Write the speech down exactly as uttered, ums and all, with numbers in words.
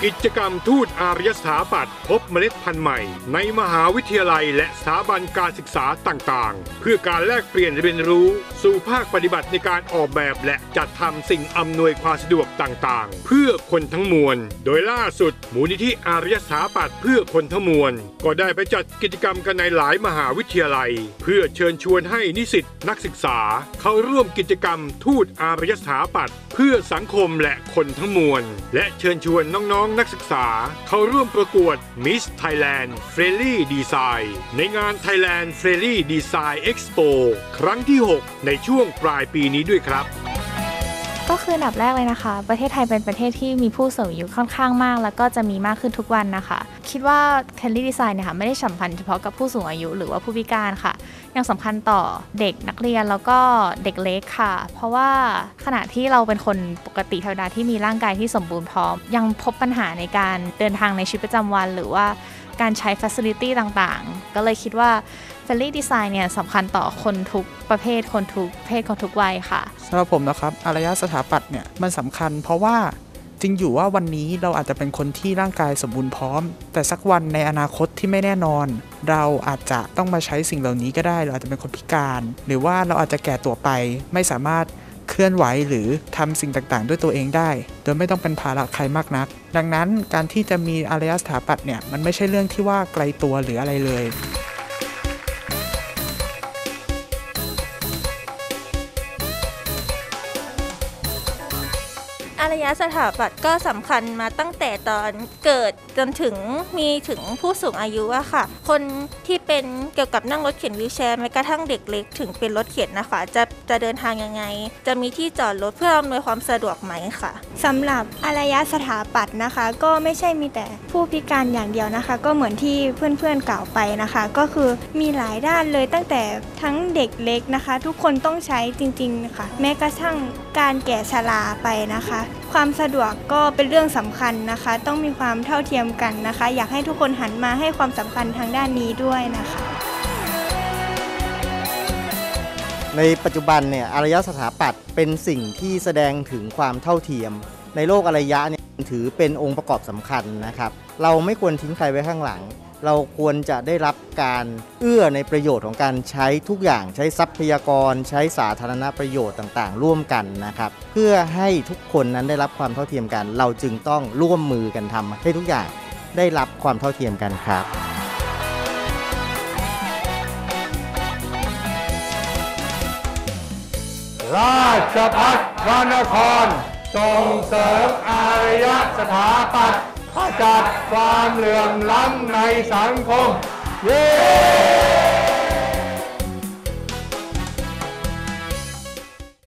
กิจกรรมทูตอารยสถาปัตย์พบเมล็ดพันธุ์ใหม่ในมหาวิทยาลัยและสถาบันการศึกษาต่างๆเพื่อการแลกเปลี่ยนเรียนรู้สู่ภาคปฏิบัติในการออกแบบและจัดทำสิ่งอำนวยความสะดวกต่างๆเพื่อคนทั้งมวลโดยล่าสุดมูลนิธิอารยสถาปัตย์เพื่อคนทั้งมวลก็ได้ไปจัดกิจกรรมกันในหลายมหาวิทยาลัยเพื่อเชิญชวนให้นิสิตนักศึกษาเข้าร่วมกิจกรรมทูตอารยสถาปัตย์เพื่อสังคมและคนทั้งมวลและเชิญชวนน้องๆนักศึกษาเข้าร่วมประกวด Miss Thailand Friendly Design ในงาน Thailand Friendly Design Expo ครั้งที่หกในช่วงปลายปีนี้ด้วยครับก็คืออันดับแรกเลยนะคะประเทศไทยเป็นประเทศที่มีผู้สูงอายุค่อนข้างมากแล้วก็จะมีมากขึ้นทุกวันนะคะคิดว่า Friendly Design เนี่ยค่ะไม่ได้สำคัญเฉพาะกับผู้สูงอายุหรือว่าผู้พิการค่ะยังสำคัญต่อเด็กนักเรียนแล้วก็เด็กเล็กค่ะเพราะว่าขณะที่เราเป็นคนปกติธรรมดาที่มีร่างกายที่สมบูรณ์พร้อมยังพบปัญหาในการเดินทางในชีวิตประจำวันหรือว่าการใช้ facility ต่างๆก็เลยคิดว่า Friendly Design เนี่ยสำคัญต่อคนทุกประเภทคนทุกเพศคนทุกวัยค่ะสำหรับผมนะครับอารยสถาปัตย์เนี่ยมันสำคัญเพราะว่าจริงอยู่ว่าวันนี้เราอาจจะเป็นคนที่ร่างกายสมบูรณ์พร้อมแต่สักวันในอนาคตที่ไม่แน่นอนเราอาจจะต้องมาใช้สิ่งเหล่านี้ก็ได้เราอาจจะเป็นคนพิการหรือว่าเราอาจจะแก่ตัวไปไม่สามารถเคลื่อนไหวหรือทำสิ่งต่างๆด้วยตัวเองได้โดยไม่ต้องเป็นภาระใครมากนักดังนั้นการที่จะมีอารยสถาปัตย์เนี่ยมันไม่ใช่เรื่องที่ว่าไกลตัวหรืออะไรเลยอารยสถาปัตย์ก็สำคัญมาตั้งแต่ตอนเกิดจนถึงมีถึงผู้สูงอายุอะค่ะคนที่เป็นเกี่ยวกับนั่งรถเข็นวีลแชร์แม้กระทั่งเด็กเล็กถึงเป็นรถเข็นนะคะจะจะเดินทางยังไงจะมีที่จอดรถเพื่ออำนวยความสะดวกไหมค่ะสำหรับอารยสถาปัตย์นะคะก็ไม่ใช่มีแต่ผู้พิการอย่างเดียวนะคะก็เหมือนที่เพื่อนๆกล่าวไปนะคะก็คือมีหลายด้านเลยตั้งแต่ทั้งเด็กเล็กนะคะทุกคนต้องใช้จริงๆนะคะแม้กระทั่งการแก่ชราไปนะคะความสะดวกก็เป็นเรื่องสำคัญนะคะต้องมีความเท่าเทียมกันนะคะอยากให้ทุกคนหันมาให้ความสำคัญทางด้านนี้ด้วยนะคะในปัจจุบันเนี่ยอารยสถาปัตย์เป็นสิ่งที่แสดงถึงความเท่าเทียมในโลกอารยะเนี่ยถือเป็นองค์ประกอบสำคัญนะครับเราไม่ควรทิ้งใครไว้ข้างหลังเราควรจะได้รับการเอื้อในประโยชน์ของการใช้ทุกอย่างใช้ทรัพยากรใช้สาธารณประโยชน์ต่างๆร่วมกันนะครับเพื่อให้ทุกคนนั้นได้รับความเท่าเทียมกันเราจึงต้องร่วมมือกันทำให้ทุกอย่างได้รับความเท่าเทียมกันครับราชภัฏพระนครส่งเสริมอารยสถาปัตย์ขจัดความเหลื่อมล้ำในสังคมเย้